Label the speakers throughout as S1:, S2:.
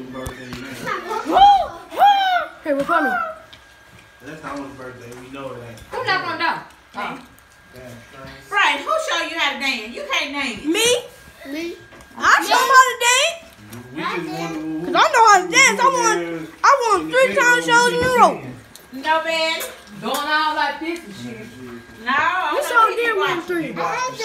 S1: Hey, we're coming.
S2: That's Thomas' birthday. We know that.
S3: Who knocked on the door?
S4: Right, who showed you how to dance? You can't dance.
S1: Me? I show them how to dance.
S2: We just want to.
S1: Cause I know how to dance. I won 3 talent shows in a row.
S4: No, man.
S3: Going out like this and shit.
S4: No.
S1: You sure did win 3. Hey,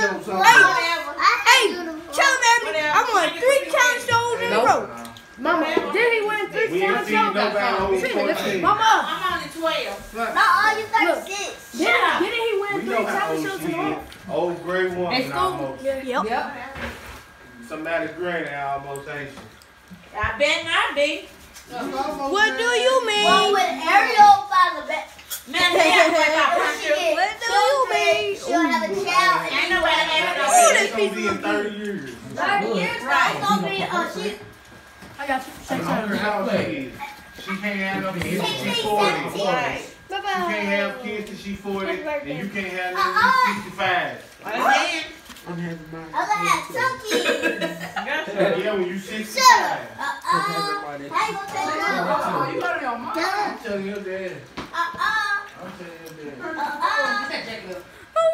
S1: tell him, baby, I won 3 talent shows in a row. Mama, did he win 3 talent shows? Mama,
S4: I'm only 12.
S5: No, you 36.
S1: didn't he win 3 talent shows in a row?
S2: Old grade 1.
S3: At school?
S1: Yep.
S2: Somebody granny almost ain't she?
S4: I bet not be.
S1: What do you mean?
S5: Well, with Ariel by the bed.
S4: Man, they have to about punch you.
S1: What do you mean?
S5: She'll have a child.
S4: Ain't nobody having no
S2: It's gonna be in 30 years.
S5: 30 years.
S4: Right.
S5: It's gonna be, she,
S1: I got you.
S2: I don't care how old she is. She can't have no kids till she's 40.
S4: Right.
S2: She can't have kids till she's 40, and you can't have them till she's 65.
S4: Again.
S5: I'm gonna have some kids.
S2: Yeah, when you 65.
S5: Shut up. How you gonna take
S3: Oh,
S5: them?
S3: you got it on mine.
S5: Duh.
S2: I'm telling your dad. I'm telling your dad.
S3: Get that jacket up.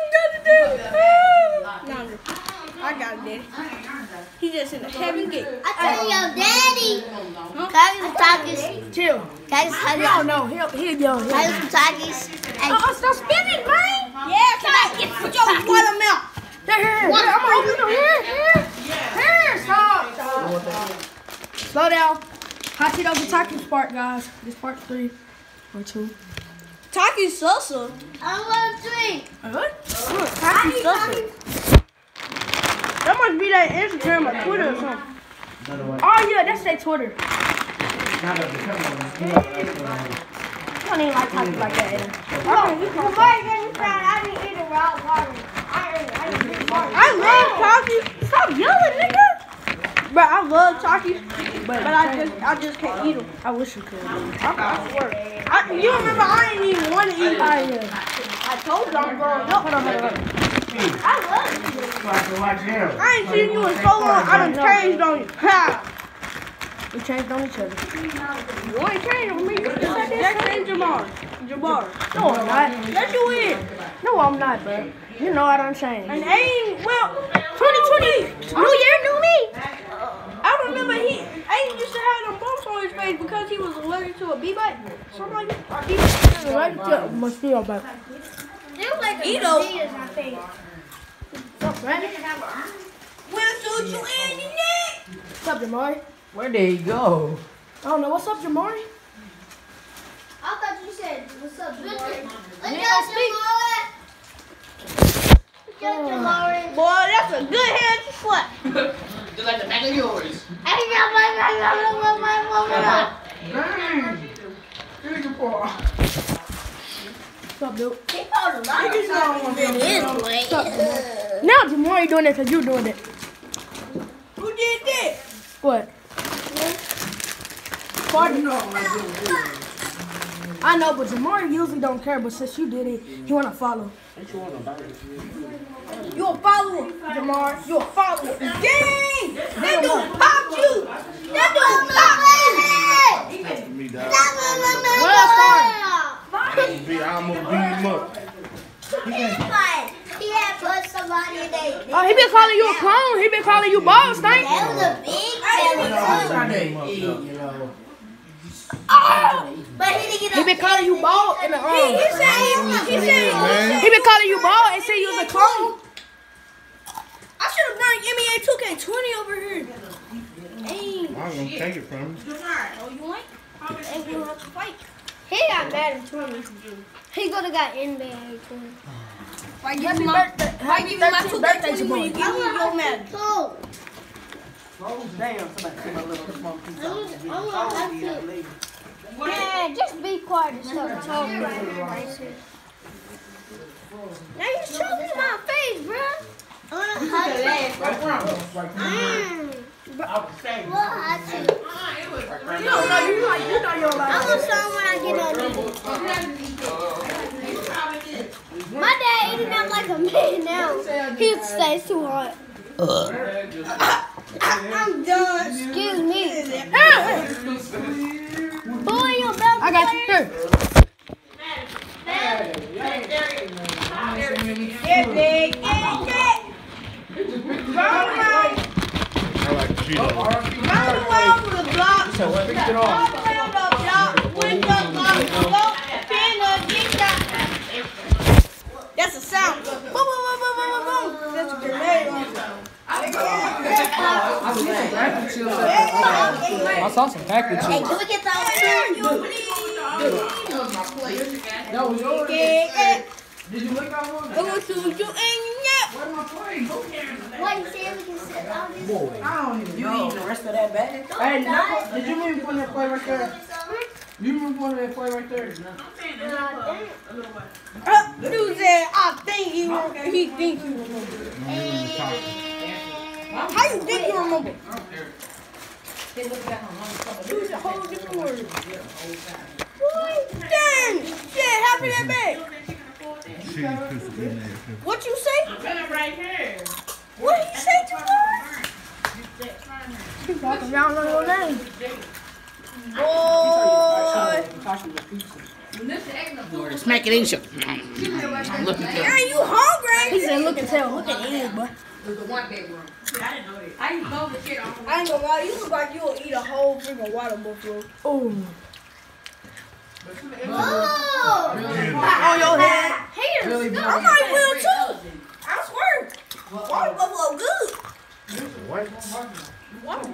S1: I got it, Daddy. He just in the heaven gate.
S5: I tell your daddy. Can I get some Takis?
S1: Chill.
S5: Can I get some
S1: No,
S5: Takis?
S1: no, he'll go.
S5: Can I get some Takis?
S1: Stop spinning, man.
S5: Yeah, can I get some Takis?
S1: Watermelon. Here. I'm gonna open it. Here. Stop. Slow down. Hot Cheetos and Takis part, guys. This part 3 or 2. Takis salsa.
S5: I want to drink.
S1: What? Takis salsa. That must be that Instagram or Twitter or something. Oh yeah, that's their Twitter. I don't even like Takis like that.
S5: I didn't eat it raw water.
S1: I love Takis. Stop yelling, nigga. Bro, I love Takis, but I just can't eat them. I wish you could. I swear. You remember I didn't even want to eat them. I told you I'm growing up. Hold on. I love you. I ain't seen you in so long. I done changed on you. Ha! We changed on each other. You ain't changed on me. That changed Jamar. No, I'm not. Yes, you is. No, I'm not, bro. You know I done changed. And ain't, well, 2020. New year, new me. I remember Aiden used to have them bumps on his face because he was allergic to a bee bite. Something like that. He was allergic to a mosquito bite.
S5: It was like
S1: Eat
S5: a disease in my face.
S1: What's up, Randy?
S4: We'll shoot you in the neck.
S1: What's up, Jamari?
S3: Where did he go?
S1: I don't know. What's up, Jamari?
S5: I thought you said, what's up, Jamari? What's
S1: You
S5: up,
S1: don't speak.
S5: Jamari?
S1: Boy, that's a good hand to slap.
S3: Just like the back of yours.
S1: What's up, dude?
S5: He called a lot of times in his way.
S1: Now Jamari doing it because you doing it.
S4: Who did that?
S1: What? Party. I know, but Jamari usually don't care, but since you did it, he wanna follow. You a follower, Jamar. You a follower. Dang! That dude popped you! That dude popped you! Well,
S2: I almost beat him up.
S5: He had put somebody in there.
S1: Oh, he been calling you a clone. He been calling you boss, thank
S5: That was a big belly. But he didn't get
S1: He been calling you bald in the
S5: He said
S1: he been calling you bald and said you was a clone. I should have brought NBA 2K20 over here. Dang.
S2: I'm gonna take it from him.
S1: Oh, you ain't? Ain't gonna have to fight.
S5: He got mad at 20. He could have got NBA 20.
S1: Why give me my 2K20 when you give me your man?
S5: So,
S3: Damn, somebody came a little small piece
S5: I'm gonna have to. Man, just be quiet and stop talking. Now you choking my face, bro. I'm gonna hug you. What hug you?
S1: You know you're like.
S5: I'm gonna show him when I get on. My dad eating up like a man now. He stays too hot. I'm done. Excuse me.
S1: Here.
S4: Yeah, big. Yeah.
S2: I like Cheetos.
S4: Round around the block.
S3: So what? Fix it
S4: All
S3: all.
S4: around the block. With the block. Go. Spin the get shot. That's a sound. Boom, boom, boom, boom, boom, boom. That's a grenade launcher.
S3: I saw some package
S5: Hey,
S3: chips.
S5: can we get that
S3: That was yours.
S4: Yeah.
S3: Did you lick that one?
S4: I'm gonna shoot you in your neck.
S3: Where's my plate?
S5: one? Sam, we can sit down this.
S3: Boy, I don't even know. You eating the rest of that bag? Hey, did you mean put that plate right there? You remember putting that plate right there?
S4: Dude said, I think he remember. He think he remember. How you think you remember? Dude said, hold this word. Dang! Shit, half of that bag. What you say?
S6: Right here.
S4: What did you say to us?
S1: He's walking around on your name.
S4: Boy.
S3: Smack it in you.
S4: Are you hungry?
S1: He said, look and tell. Look at him, boy.
S4: I ain't gonna lie, you look like you'll eat a whole freaking water buffalo.
S1: Oh.
S5: Oh!
S1: On your head.
S5: Haters.
S4: I might will too. I swear. Water buffalo good.
S1: What?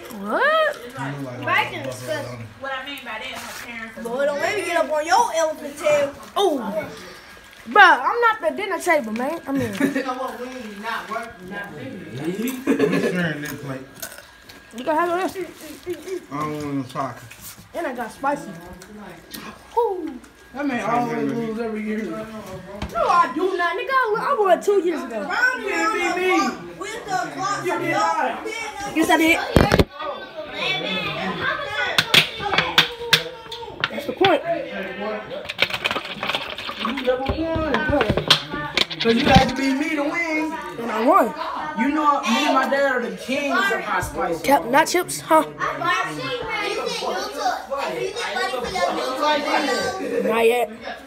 S5: Back in the disgusting.
S6: What I mean by that, her parents are
S4: Boy, don't let me get up on your elephant tail.
S1: Oh. Bruh, I'm not the dinner table, man. I mean,
S2: I'm sharing this plate.
S1: you can handle this.
S2: I don't want no soccer.
S1: And I got spicy. Ooh.
S3: That man always lose every year.
S1: No, I do not. Nigga, I won 2 years ago.
S4: Round
S3: You
S4: here
S3: beat me.
S4: with the clock.
S3: You did not.
S1: Yes, I did.
S5: Man, how much
S1: That's the point.
S3: Because you had to beat me to win.
S1: And I won.
S3: You know, me and my dad are the kings of hot spice.
S1: Captain Not Chips, huh? Not yet.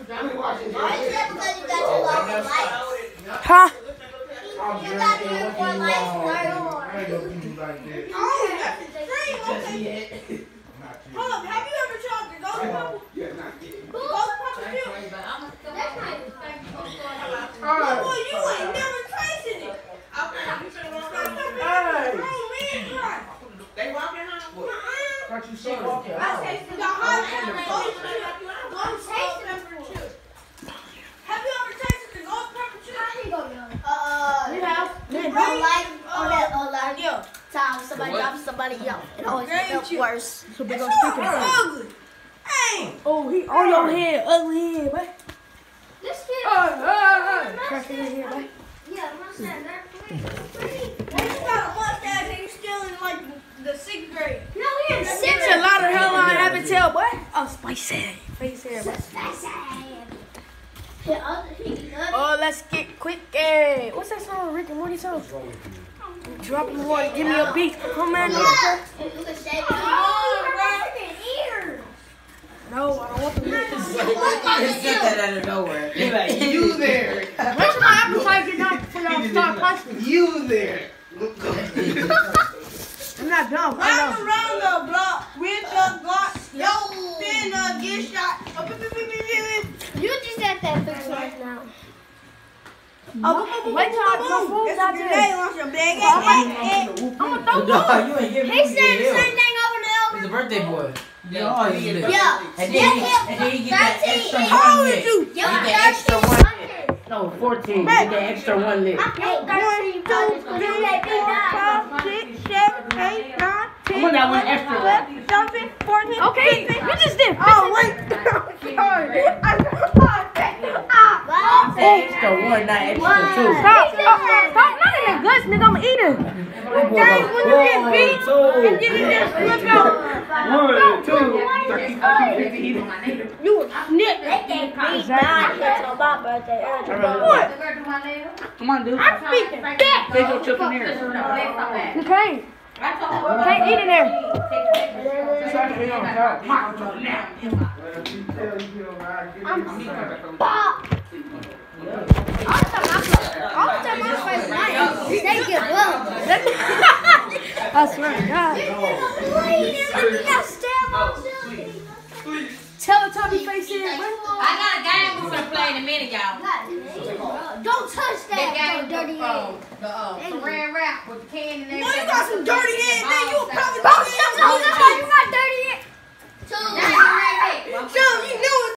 S1: Huh?
S4: Hold up, have you ever tried the ghost pepper? Ghost pepper too? Boy, you ain't never tasted it. Oh, man, right.
S6: They walking home.
S3: Thought you saw it.
S4: I tasted the hot pepper ghost pepper chip. Have you ever tasted the ghost pepper chip? Yeah.
S5: Time somebody drops somebody else. It always gets worse.
S1: So big
S4: It's
S1: old sticker.
S4: ugly. Hey.
S1: Oh, he on your head. Ugly head, boy.
S5: This kid.
S1: Crack in your head, boy.
S5: Yeah, my son.
S4: Hey, you got a mustache and you still in like the 6th grade.
S5: No, he is
S1: It's a lot of hairline haven't tell, boy. Oh, spicy. Face hair, boy. Oh, let's get quick. What's that song? Rick and Morty song? Drop in the water. Give me a beat. Come on, no, I don't want the beat.
S3: Get that out of nowhere. You there.
S1: Where's my appetite get down before y'all start punching?
S3: You there.
S1: I'm not dumb. I
S4: Round
S1: know.
S4: around the block with the Glock. Yo, finna get shot.
S5: You just got that fixed right now.
S1: Wait till I throw food
S4: That's
S1: out
S4: a grenade
S1: there.
S4: launcher, big.
S1: I'm gonna throw
S3: No, you ain't giving
S5: He
S3: me
S5: said the same thing over and over.
S3: He's a birthday boy. You always do this.
S5: Yeah.
S3: And then he get that extra
S5: How
S3: one
S4: old
S3: lick.
S4: is you?
S3: Get that extra one lick. No, 14. Get that extra one lick.
S4: 1, 2, 3, 4, 5, 6, 7, 8, 9, 10,
S3: Come on, that one extra.
S4: 11, 13, 14,
S1: Okay,
S4: 15.
S1: you just did.
S4: Oh, wait. Sorry.
S3: Extra one, not extra two.
S1: Stop. Stop. None of that guts, nigga. I'm eating.
S4: James, when you get beat, and then you just flip out.
S3: 1, 2, 3, 4, 5, 6, 7, 8.
S1: You a snitch. What?
S3: Come on, dude.
S1: I'm speaking that.
S3: Take your chicken here.
S1: You can't. Can't eat in there.
S5: They give up.
S1: I swear to God. Teletubby face in, bro.
S7: I got a game we're gonna play in a minute, y'all.
S5: Don't touch that dirty ass.
S7: The saran wrap with the candy and
S4: Boy,
S7: everything.
S4: you got some dirty ass, man. You a probably
S5: Bro, shut up. You got dirty ass.
S4: So you know